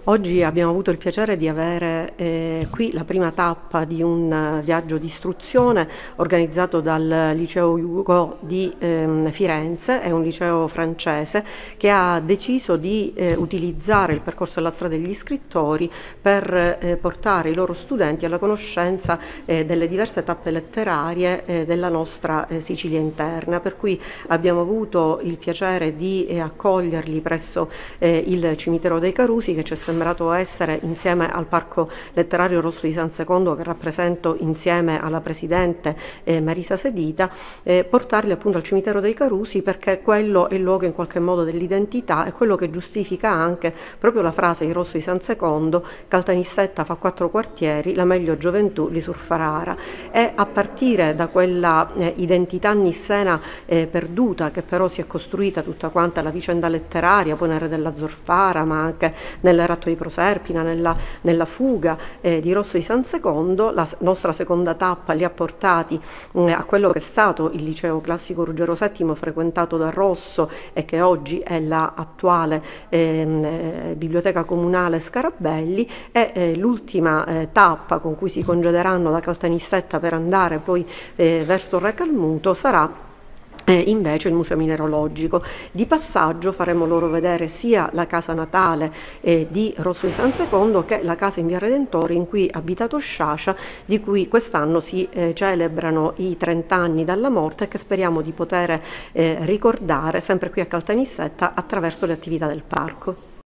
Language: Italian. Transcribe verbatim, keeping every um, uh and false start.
Oggi abbiamo avuto il piacere di avere eh, qui la prima tappa di un eh, viaggio di istruzione organizzato dal Liceo Hugo di ehm, Firenze, è un liceo francese che ha deciso di eh, utilizzare il percorso della strada degli scrittori per eh, portare i loro studenti alla conoscenza eh, delle diverse tappe letterarie eh, della nostra eh, Sicilia interna, per cui abbiamo avuto il piacere di eh, accoglierli presso eh, il cimitero dei Carusi, che ci è sembrato essere, insieme al Parco Letterario Rosso di San Secondo, che rappresento insieme alla presidente eh, Marisa Sedita, eh, portarli appunto al cimitero dei Carusi, perché quello è il luogo in qualche modo dell'identità, è quello che giustifica anche proprio la frase di Rosso di San Secondo: Caltanissetta fa quattro quartieri, la meglio gioventù li surfarara. E a partire da quella eh, identità nissena eh, perduta, che però si è costruita tutta quanta la vicenda letteraria, poi nel Re della Zolfara, ma anche nel Ratto di Proserpina, nella, nella fuga eh, di Rosso di San Secondo, la nostra seconda tappa li ha portati eh, a quello che è stato il liceo classico Ruggero settimo, frequentato da Rosso e che oggi è l'attuale ehm, eh, biblioteca comunale Scarabelli, e eh, l'ultima eh, tappa con cui si congederanno da Caltanissetta per andare poi eh, verso Re Calmuto sarà Eh, invece il Museo Mineralogico. Di passaggio faremo loro vedere sia la casa natale eh, di Rosso di San Secondo che la casa in via Redentore in cui ha abitato Sciascia, di cui quest'anno si eh, celebrano i trenta anni dalla morte, e che speriamo di poter eh, ricordare sempre qui a Caltanissetta attraverso le attività del parco.